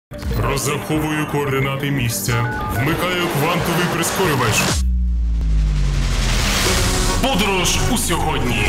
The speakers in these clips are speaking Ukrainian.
Розраховую координати місця. Вмикаю квантовий прискорювач. Подорож у сьогодні.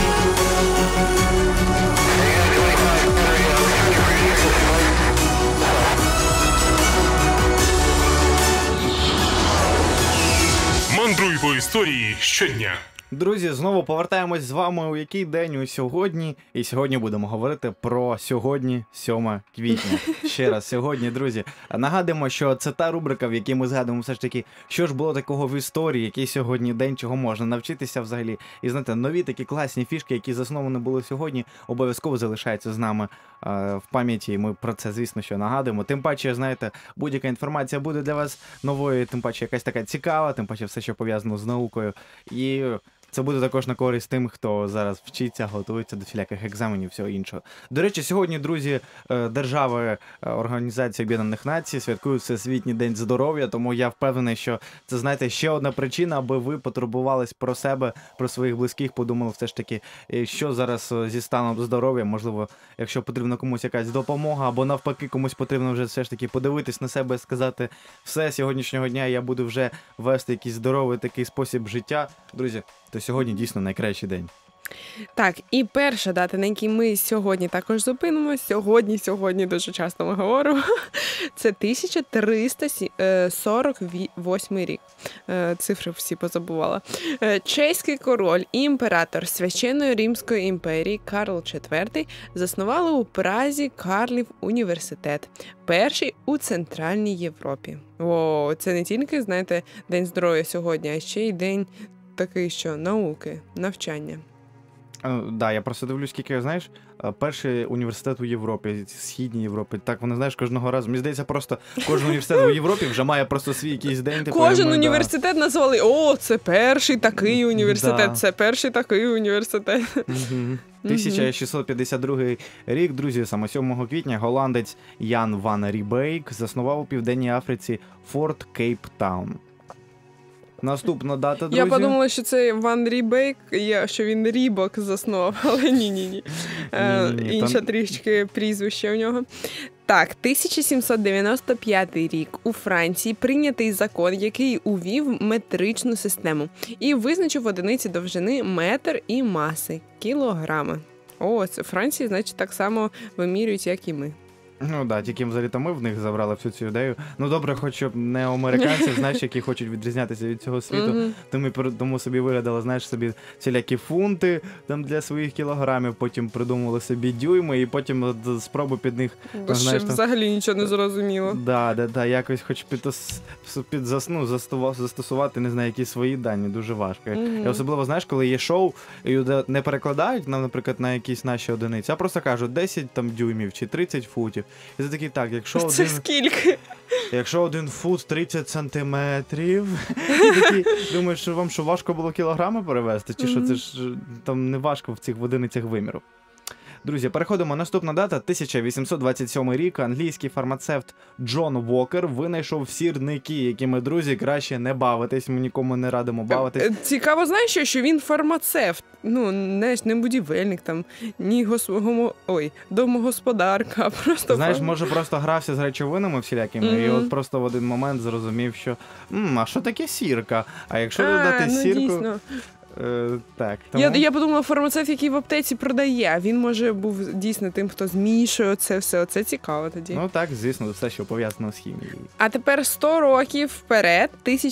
Мандруй по історії щодня. Друзі, знову повертаємось з вами у який день у сьогодні. І сьогодні будемо говорити про сьогодні, 7 квітня. Ще раз, сьогодні, друзі. Нагадуємо, що це та рубрика, в якій ми згадуємо все ж таки, що ж було такого в історії, який сьогодні день, чого можна навчитися взагалі. І знаєте, нові такі класні фішки, які засновані були сьогодні, обов'язково залишаються з нами в пам'яті. І ми про це, звісно, що нагадуємо. Тим паче, знаєте, будь-яка інформація буде для вас новою, тим паче якась така цікава, тим паче все, що пов'язано з наукою. І це буде також на користь тим, хто зараз вчиться, готується до всіляких екзаменів, всього іншого. До речі, сьогодні, друзі, держави Організації Об'єднаних Націй святкують Всесвітній день здоров'я, тому я впевнений, що це, знаєте, ще одна причина, аби ви потурбувались про себе, про своїх близьких, подумали все ж таки, що зараз зі станом здоров'я, можливо, якщо потрібна комусь якась допомога, або навпаки, комусь потрібно вже все ж таки подивитись на себе і сказати, все, сьогоднішнього дня я буду вже вести якийсь здоровий такий спосіб життя. Друзі, то сьогодні дійсно найкращий день. Так, і перша дата, на якій ми сьогодні також зупинимося, сьогодні дуже часто ми говоримо, це 1348 рік. Цифри всі позабувала. Чеський король і імператор Священної Римської імперії Карл IV заснували у Празі Карлів університет, перший у Центральній Європі. О, це не тільки, знаєте, День здоров'я сьогодні, а ще й день такий, що науки, навчання. Да, я просто дивлюсь, скільки, знаєш, перший університет у Європі, Східній Європі. Так, вони, знаєш, кожного разу. Мені здається, просто кожен університет у Європі вже має просто свій якийсь день. Кожен університет назвали, о, це перший такий університет, це перший такий університет. 1652 рік, друзі, саме 7 квітня, голландець Ян ван Рібейк заснував у Південній Африці форт Кейптаун. Наступна дата, друзі. Я подумала, що це Ван Рібейк, що він Рібок заснував, але ні. Інше трішки прізвище у нього. Так, 1795 рік. У Франції прийнятий закон, який увів метричну систему і визначив одиниці довжини метр і маси кілограми. О, це Франції, значить, так само вимірюють, як і ми. Ну да, тільки взагалі-то ми в них забрали всю цю ідею. Ну добре, хоч щоб не американці, знаєш, які хочуть відрізнятися від цього світу, тому собі вигадали, знаєш, собі всілякі фунти там для своїх кілограмів, потім придумали собі дюйми, і потім спробу під них, знаєш, там... взагалі нічого не зрозуміло. Да, якось хоч застосувати, не знаю, якісь свої дані, дуже важко. І особливо, знаєш, коли є шоу, і не перекладають, наприклад, на якісь наші одиниці, а просто кажуть 10 там дюймів чи 30 футів. І це такий, так, це скільки? Якщо 1 фут 30 сантиметрів, такі, думаєш, що вам що важко було кілограми перевести, чи що це ж там не важко в цих одиницях виміру. Друзі, переходимо. Наступна дата – 1827 рік. Англійський фармацевт Джон Вокер винайшов сірники, якими, друзі, краще не бавитись. Ми нікому не радимо бавитись. Цікаво, знаєш, що він фармацевт. Ну, не будівельник, там, ні домогосподарка, а просто... Знаєш, може, просто грався з речовинами всілякими, і от просто в один момент зрозумів, що а що таке сірка? А якщо додати сірку... Дійсно. Так, тому... Я подумала, фармацевт, який в аптеці продає, він, може, був дійсно тим, хто змішує це все. Оце цікаво тоді. Ну так, звісно, все, що пов'язано з хімією. А тепер 100 років вперед,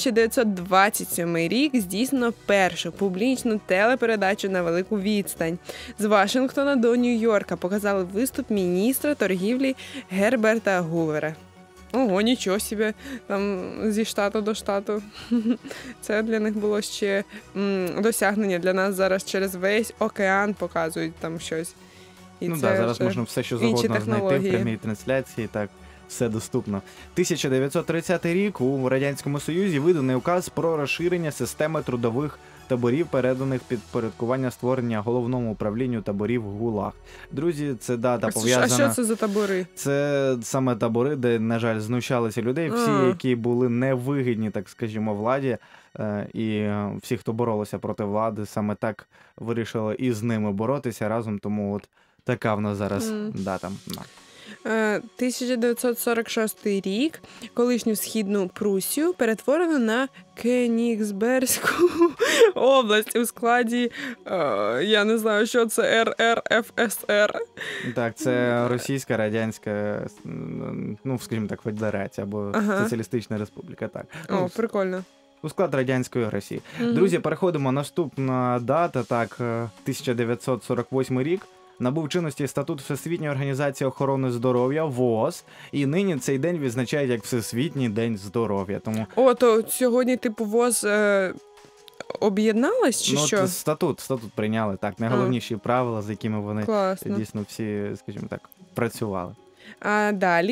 1927 рік, здійснено першу публічну телепередачу на велику відстань. З Вашингтона до Нью-Йорка показали виступ міністра торгівлі Герберта Гувера. Ого, нічого собі, там зі штату до штату. Це для них було ще досягнення. Для нас зараз через весь океан показують там щось. І ну так, зараз можна все, що завгодно знайти в прямій трансляції, так, все доступно. 1930 рік у Радянському Союзі виданий указ про розширення системи трудових таборів, переданих під порядкування створення головному управлінню таборів ГУЛАГ. Друзі, це дата пов'язана... А що це за табори? Це саме табори, де, на жаль, знущалися людей, всі, які були невигідні, так скажімо, владі, і всі, хто боролися проти влади, саме так вирішили і з ними боротися разом, тому от така в нас зараз дата. 1946 рік колишню Східну Прусію перетворено на Кенігсберзьку область у складі, я не знаю, що це, РРФСР. Так, це Російська Радянська, ну, скажімо так, Федерація або Соціалістична Республіка. Так. О, прикольно. У склад Радянської Росії. Друзі, переходимо. Наступна дата, так, 1948 рік. Набув чинності статут Всесвітньої організації охорони здоров'я ВООЗ, і нині цей день відзначають як Всесвітній день здоров'я. Тому то сьогодні типу ВООЗ об'єдналась чи що? Статут прийняли, так, найголовніші правила, за якими вони дійсно всі, скажімо так, працювали. А далі,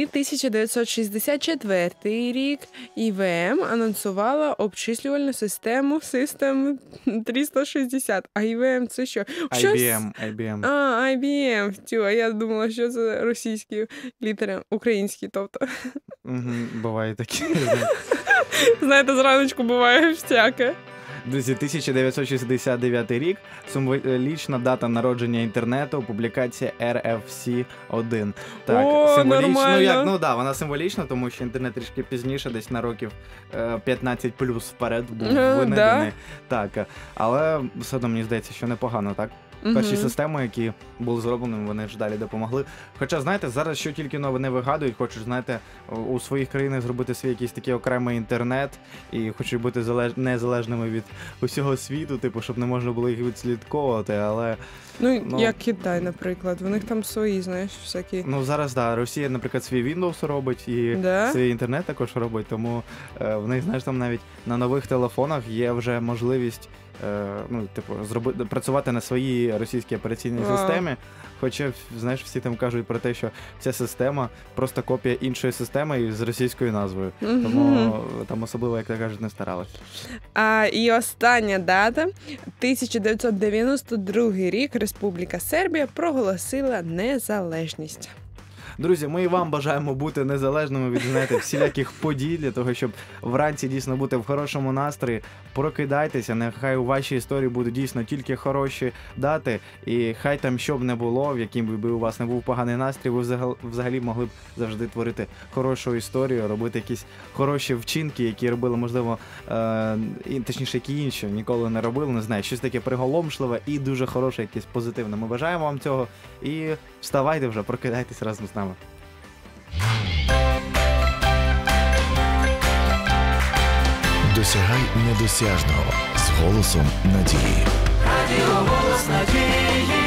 1964 рік, IBM анонсувала обчислювальну систему System 360. А IBM це що? IBM. IBM. А я думала, що це російські літери, українські, тобто. Буває такі. Знаєте, зраночку буває всяке. Друзі, 1969 рік, символічна дата народження інтернету, публікація RFC-1. Так, символічно. Вона символічна, тому що інтернет трішки пізніше, десь на років 15 плюс вперед був винайдений. Так, але все одно мені здається, що непогано, так? Перші системи, які були зроблені, вони ж далі допомогли. Хоча, знаєте, зараз що тільки новини вигадують, хочуть, знаєте, у своїх країнах зробити свій якийсь такий окремий інтернет і хочуть бути незалежними від усього світу, типу, щоб не можна було їх відслідковувати, але... як Китай, наприклад, в них там свої, знаєш, всякі... Зараз, Росія, наприклад, свій Windows робить і свій інтернет також робить, тому в них, знаєш, там навіть на нових телефонах є вже можливість працювати на своїй російській операційній системі, хоча, знаєш, всі там кажуть про те, що ця система просто копія іншої системи з російською назвою, тому там особливо, як то кажуть, не старалися. І остання дата, 1992 рік, Республіка Сербія проголосила незалежність. Друзі, ми і вам бажаємо бути незалежними від, знаєте, всіляких подій, для того, щоб вранці дійсно бути в хорошому настрої. Прокидайтеся, нехай у вашій історії будуть дійсно тільки хороші дати, і хай там що б не було, в яким би у вас не був поганий настрій, ви взагалі могли б завжди творити хорошу історію, робити якісь хороші вчинки, які робили, можливо, точніше, які інші ніколи не робили, не знаю, щось таке приголомшливе і дуже хороше, якесь позитивне. Ми бажаємо вам цього і вставайте вже, прокидайтесь разом з нами. Досягай недосяжного з голосом надії. Радіо «Голос надії».